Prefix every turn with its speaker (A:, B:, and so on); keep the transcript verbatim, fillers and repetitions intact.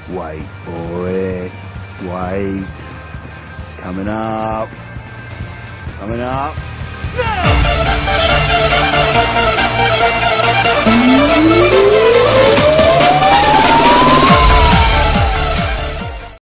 A: Wait for it. Wait. It's coming up. Coming up. No!